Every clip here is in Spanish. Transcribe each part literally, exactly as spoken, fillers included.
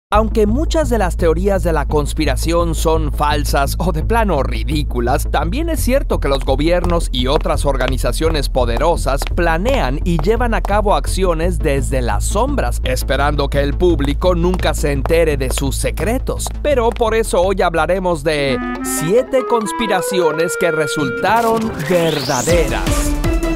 Aunque muchas de las teorías de la conspiración son falsas o de plano ridículas, también es cierto que los gobiernos y otras organizaciones poderosas planean y llevan a cabo acciones desde las sombras, esperando que el público nunca se entere de sus secretos. Pero por eso hoy hablaremos de siete conspiraciones que resultaron verdaderas.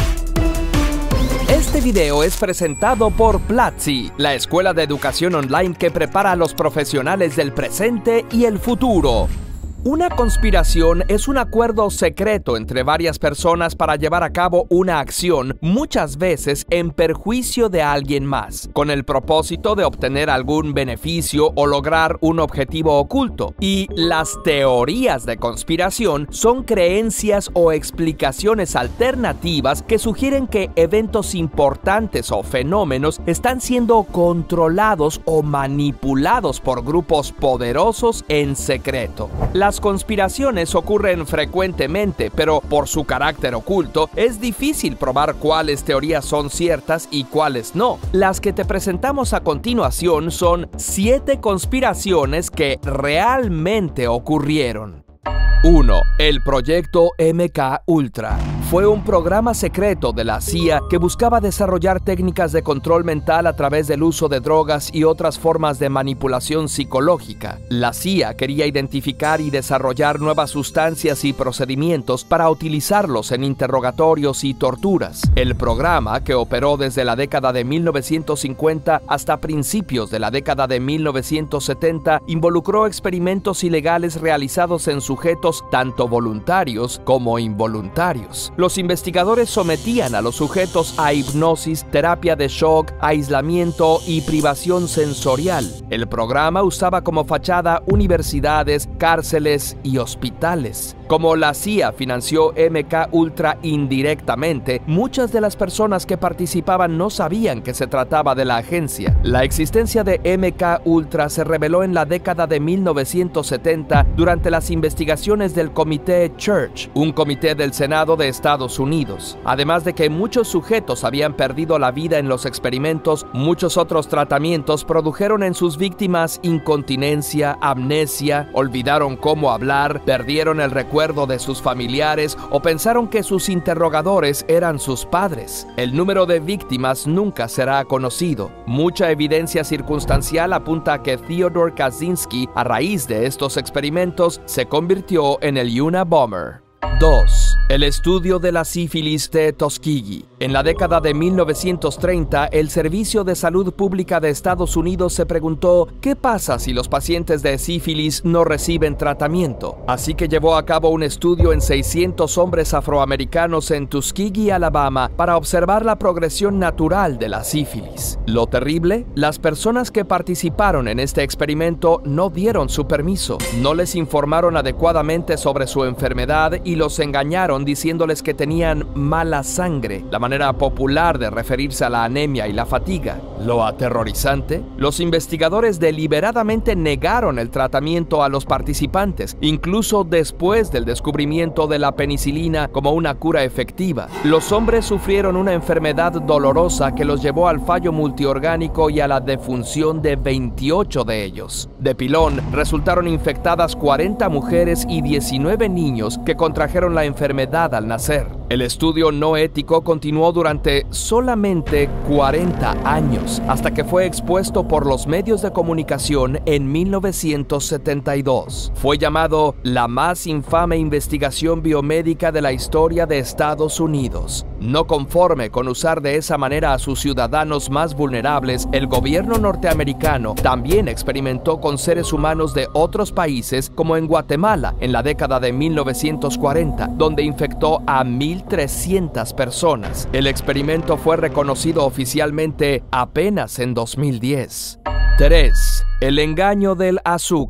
Este video es presentado por Platzi, la escuela de educación online que prepara a los profesionales del presente y el futuro. Una conspiración es un acuerdo secreto entre varias personas para llevar a cabo una acción, muchas veces en perjuicio de alguien más, con el propósito de obtener algún beneficio o lograr un objetivo oculto. Y las teorías de conspiración son creencias o explicaciones alternativas que sugieren que eventos importantes o fenómenos están siendo controlados o manipulados por grupos poderosos en secreto. Las conspiraciones ocurren frecuentemente, pero por su carácter oculto, es difícil probar cuáles teorías son ciertas y cuáles no. Las que te presentamos a continuación son siete conspiraciones que realmente ocurrieron. uno. El proyecto M K Ultra. Fue un programa secreto de la C I A que buscaba desarrollar técnicas de control mental a través del uso de drogas y otras formas de manipulación psicológica. La C I A quería identificar y desarrollar nuevas sustancias y procedimientos para utilizarlos en interrogatorios y torturas. El programa, que operó desde la década de mil novecientos cincuenta hasta principios de la década de mil novecientos setenta, involucró experimentos ilegales realizados en sujetos tanto voluntarios como involuntarios. Los investigadores sometían a los sujetos a hipnosis, terapia de shock, aislamiento y privación sensorial. El programa usaba como fachada universidades, cárceles y hospitales. Como la C I A financió M K Ultra indirectamente, muchas de las personas que participaban no sabían que se trataba de la agencia. La existencia de M K Ultra se reveló en la década de mil novecientos setenta durante las investigaciones del Comité Church, un comité del Senado de Estados Unidos. Además de que muchos sujetos habían perdido la vida en los experimentos, muchos otros tratamientos produjeron en sus víctimas incontinencia, amnesia, olvidaron cómo hablar, perdieron el recuerdo de sus familiares o pensaron que sus interrogadores eran sus padres. El número de víctimas nunca será conocido. Mucha evidencia circunstancial apunta a que Theodore Kaczynski, a raíz de estos experimentos, se convirtió en el Unabomber. dos. El estudio de la sífilis de Tuskegee. En la década de mil novecientos treinta, el Servicio de Salud Pública de Estados Unidos se preguntó ¿qué pasa si los pacientes de sífilis no reciben tratamiento? Así que llevó a cabo un estudio en seiscientos hombres afroamericanos en Tuskegee, Alabama, para observar la progresión natural de la sífilis. Lo terrible, las personas que participaron en este experimento no dieron su permiso, no les informaron adecuadamente sobre su enfermedad y los engañaron diciéndoles que tenían mala sangre, la manera popular de referirse a la anemia y la fatiga. Lo aterrorizante, los investigadores deliberadamente negaron el tratamiento a los participantes, incluso después del descubrimiento de la penicilina como una cura efectiva. Los hombres sufrieron una enfermedad dolorosa que los llevó al fallo multiorgánico y a la defunción de veintiocho de ellos. De pilón, resultaron infectadas cuarenta mujeres y diecinueve niños que contrajeron la enfermedad al nacer. El estudio no ético continuó durante solamente cuarenta años, hasta que fue expuesto por los medios de comunicación en mil novecientos setenta y dos. Fue llamado la más infame investigación biomédica de la historia de Estados Unidos. No conforme con usar de esa manera a sus ciudadanos más vulnerables, el gobierno norteamericano también experimentó con seres humanos de otros países, como en Guatemala en la década de mil novecientos cuarenta, donde infectó a mil trescientas personas. El experimento fue reconocido oficialmente apenas en dos mil diez. tres. El engaño del azúcar.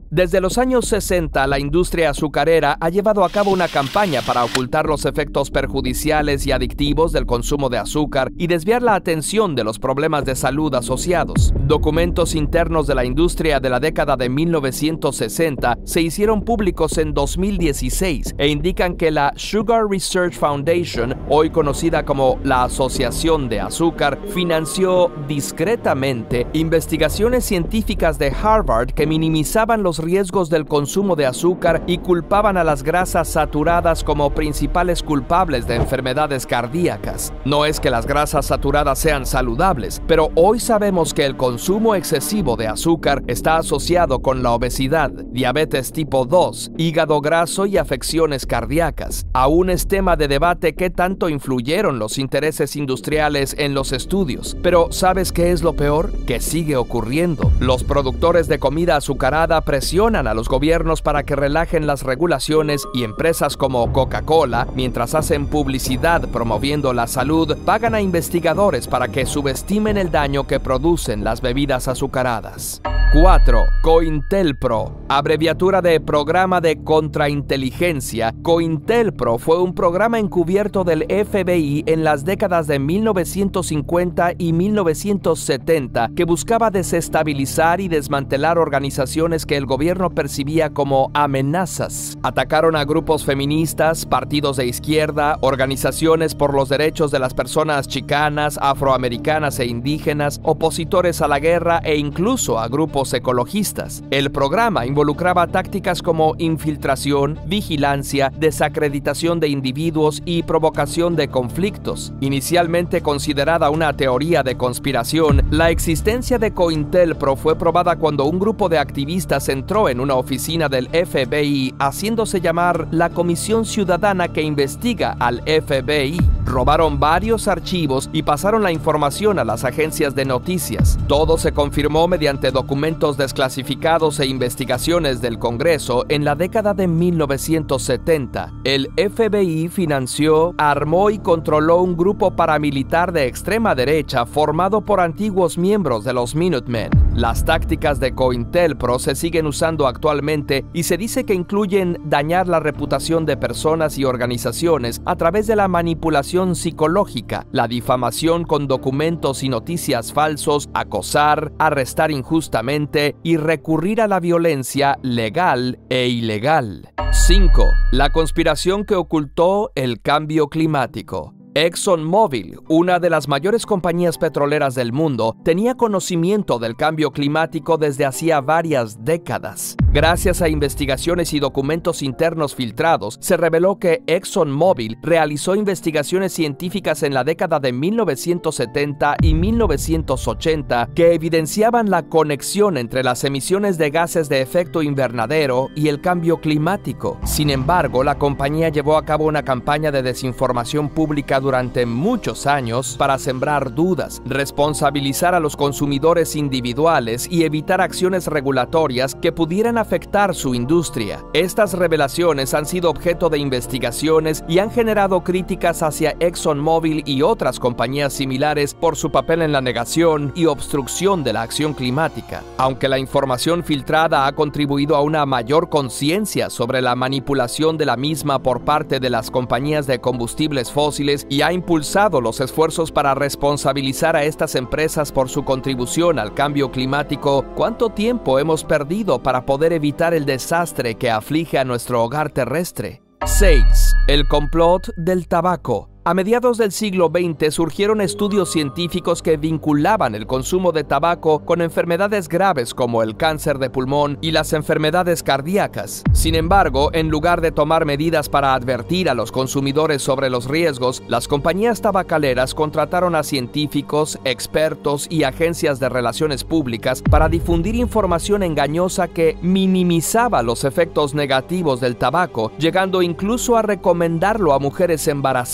Desde los años sesenta, la industria azucarera ha llevado a cabo una campaña para ocultar los efectos perjudiciales y adictivos del consumo de azúcar y desviar la atención de los problemas de salud asociados. Documentos internos de la industria de la década de mil novecientos sesenta se hicieron públicos en dos mil dieciséis e indican que la Sugar Research Foundation, hoy conocida como la Asociación de Azúcar, financió discretamente investigaciones científicas de Harvard que minimizaban los riesgos del consumo de azúcar y culpaban a las grasas saturadas como principales culpables de enfermedades cardíacas. No es que las grasas saturadas sean saludables, pero hoy sabemos que el consumo excesivo de azúcar está asociado con la obesidad, diabetes tipo dos, hígado graso y afecciones cardíacas. Aún es tema de debate qué tanto influyeron los intereses industriales en los estudios, pero ¿sabes qué es lo peor? Que sigue ocurriendo. Los productores de comida azucarada presionan a los gobiernos para que relajen las regulaciones y empresas como Coca-Cola, mientras hacen publicidad promoviendo la salud, pagan a investigadores para que subestimen el daño que producen las bebidas azucaradas. cuatro. COINTELPRO, abreviatura de Programa de Contrainteligencia. COINTELPRO fue un programa encubierto del F B I en las décadas de mil novecientos cincuenta y mil novecientos setenta que buscaba desestabilizar y desmantelar organizaciones que el gobierno percibía como amenazas. Atacaron a grupos feministas, partidos de izquierda, organizaciones por los derechos de las personas chicanas, afroamericanas e indígenas, opositores a la guerra e incluso a grupos ecologistas. El programa involucraba tácticas como infiltración, vigilancia, desacreditación de individuos y provocación de conflictos. Inicialmente considerada una teoría de conspiración, la existencia de COINTELPRO fue probada cuando un grupo de activistas entró en una oficina del F B I haciéndose llamar la Comisión Ciudadana que investiga al F B I. Robaron varios archivos y pasaron la información a las agencias de noticias. Todo se confirmó mediante documentos desclasificados e investigaciones del Congreso en la década de mil novecientos setenta. El F B I financió, armó y controló un grupo paramilitar de extrema derecha formado por antiguos miembros de los Minutemen. Las tácticas de COINTELPRO se siguen usando actualmente y se dice que incluyen dañar la reputación de personas y organizaciones a través de la manipulación psicológica, la difamación con documentos y noticias falsos, acosar, arrestar injustamente y recurrir a la violencia legal e ilegal. cinco. La conspiración que ocultó el cambio climático. ExxonMobil, una de las mayores compañías petroleras del mundo, tenía conocimiento del cambio climático desde hacía varias décadas. Gracias a investigaciones y documentos internos filtrados, se reveló que ExxonMobil realizó investigaciones científicas en la década de mil novecientos setenta y mil novecientos ochenta que evidenciaban la conexión entre las emisiones de gases de efecto invernadero y el cambio climático. Sin embargo, la compañía llevó a cabo una campaña de desinformación pública durante muchos años para sembrar dudas, responsabilizar a los consumidores individuales y evitar acciones regulatorias que pudieran afectar su industria. Estas revelaciones han sido objeto de investigaciones y han generado críticas hacia ExxonMobil y otras compañías similares por su papel en la negación y obstrucción de la acción climática. Aunque la información filtrada ha contribuido a una mayor conciencia sobre la manipulación de la misma por parte de las compañías de combustibles fósiles y ha impulsado los esfuerzos para responsabilizar a estas empresas por su contribución al cambio climático, ¿cuánto tiempo hemos perdido para poder evitar el desastre que aflige a nuestro hogar terrestre? seis. El complot del tabaco. A mediados del siglo veinte surgieron estudios científicos que vinculaban el consumo de tabaco con enfermedades graves como el cáncer de pulmón y las enfermedades cardíacas. Sin embargo, en lugar de tomar medidas para advertir a los consumidores sobre los riesgos, las compañías tabacaleras contrataron a científicos, expertos y agencias de relaciones públicas para difundir información engañosa que minimizaba los efectos negativos del tabaco, llegando incluso a recomendarlo a mujeres embarazadas.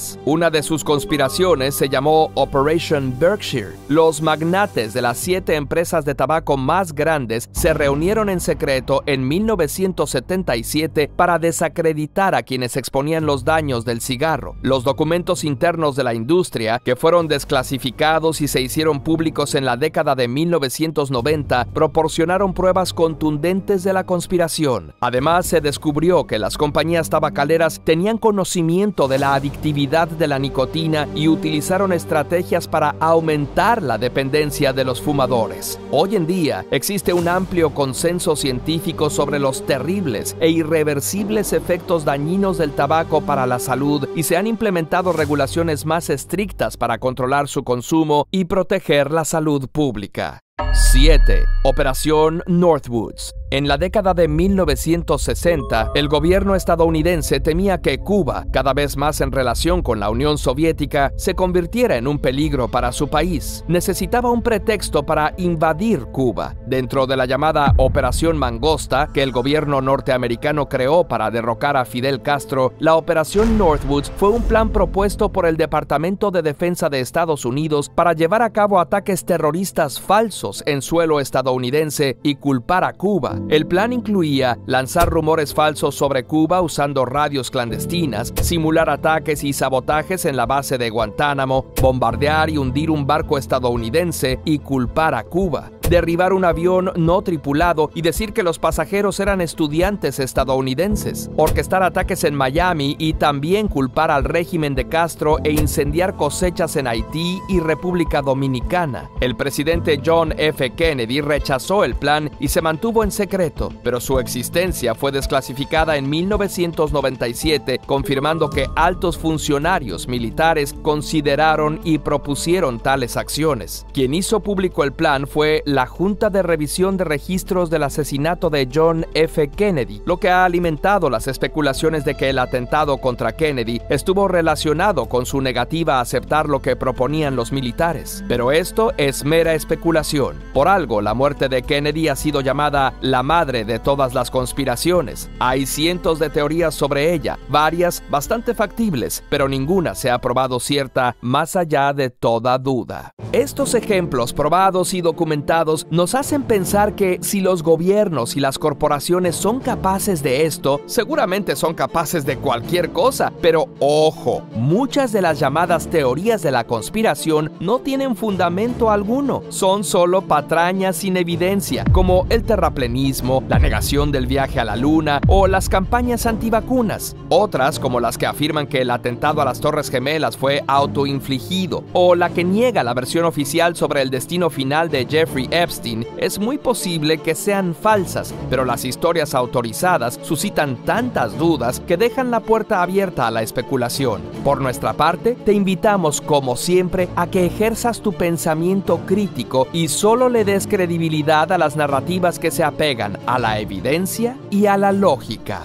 fumadoras. Una de sus conspiraciones se llamó Operation Berkshire. Los magnates de las siete empresas de tabaco más grandes se reunieron en secreto en mil novecientos setenta y siete para desacreditar a quienes exponían los daños del cigarro. Los documentos internos de la industria, que fueron desclasificados y se hicieron públicos en la década de mil novecientos noventa, proporcionaron pruebas contundentes de la conspiración. Además, se descubrió que las compañías tabacaleras tenían conocimiento de la adictividad de la nicotina y utilizaron estrategias para aumentar la dependencia de los fumadores. Hoy en día, existe un amplio consenso científico sobre los terribles e irreversibles efectos dañinos del tabaco para la salud y se han implementado regulaciones más estrictas para controlar su consumo y proteger la salud pública. siete. Operación Northwoods. En la década de mil novecientos sesenta, el gobierno estadounidense temía que Cuba, cada vez más en relación con la Unión Soviética, se convirtiera en un peligro para su país. Necesitaba un pretexto para invadir Cuba. Dentro de la llamada Operación Mangosta, que el gobierno norteamericano creó para derrocar a Fidel Castro, la Operación Northwoods fue un plan propuesto por el Departamento de Defensa de Estados Unidos para llevar a cabo ataques terroristas falsos en suelo estadounidense y culpar a Cuba. El plan incluía lanzar rumores falsos sobre Cuba usando radios clandestinas, simular ataques y sabotajes en la base de Guantánamo, bombardear y hundir un barco estadounidense y culpar a Cuba, derribar un avión no tripulado y decir que los pasajeros eran estudiantes estadounidenses, orquestar ataques en Miami y también culpar al régimen de Castro e incendiar cosechas en Haití y República Dominicana. El presidente John F. Kennedy rechazó el plan y se mantuvo en secreto, pero su existencia fue desclasificada en mil novecientos noventa y siete, confirmando que altos funcionarios militares consideraron y propusieron tales acciones. Quien hizo público el plan fue la Junta de Revisión de Registros del asesinato de John F. Kennedy, lo que ha alimentado las especulaciones de que el atentado contra Kennedy estuvo relacionado con su negativa a aceptar lo que proponían los militares. Pero esto es mera especulación. Por algo, la muerte de Kennedy ha sido llamada la madre de todas las conspiraciones. Hay cientos de teorías sobre ella, varias bastante factibles, pero ninguna se ha probado cierta más allá de toda duda. Estos ejemplos probados y documentados nos hacen pensar que si los gobiernos y las corporaciones son capaces de esto, seguramente son capaces de cualquier cosa. Pero ojo, muchas de las llamadas teorías de la conspiración no tienen fundamento alguno, son solo patrañas sin evidencia, como el terraplenismo, la negación del viaje a la luna o las campañas antivacunas. Otras, como las que afirman que el atentado a las Torres Gemelas fue autoinfligido o la que niega la versión oficial sobre el destino final de Jeffrey Epstein, es muy posible que sean falsas, pero las historias autorizadas suscitan tantas dudas que dejan la puerta abierta a la especulación. Por nuestra parte, te invitamos, como siempre, a que ejerzas tu pensamiento crítico y solo le des credibilidad a las narrativas que se apegan a la evidencia y a la lógica.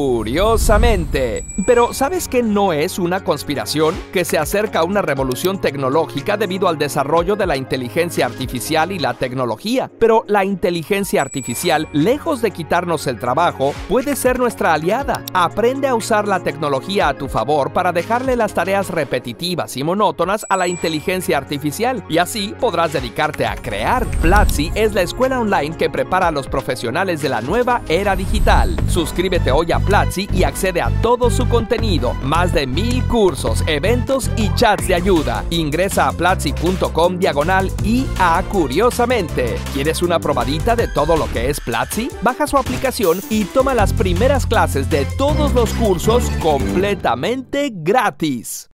Curiosamente. Pero ¿sabes qué no es una conspiración? Que se acerca a una revolución tecnológica debido al desarrollo de la inteligencia artificial y la tecnología. Pero la inteligencia artificial, lejos de quitarnos el trabajo, puede ser nuestra aliada. Aprende a usar la tecnología a tu favor para dejarle las tareas repetitivas y monótonas a la inteligencia artificial, y así podrás dedicarte a crear. Platzi es la escuela online que prepara a los profesionales de la nueva era digital. Suscríbete hoy a Platzi y accede a todo su contenido, más de mil cursos, eventos y chats de ayuda. Ingresa a platzi punto com diagonal I A Curiosamente. ¿Quieres una probadita de todo lo que es Platzi? Baja su aplicación y toma las primeras clases de todos los cursos completamente gratis.